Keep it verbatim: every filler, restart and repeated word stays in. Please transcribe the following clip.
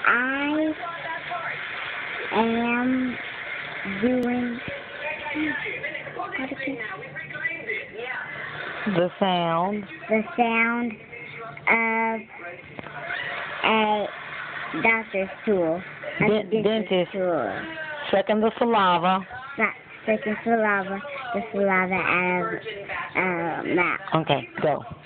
I am doing The sound. the sound of a doctor's tool. A Den- dentist. tool. Second, the saliva. Not second saliva, the saliva out of uh, mouth. Okay, go.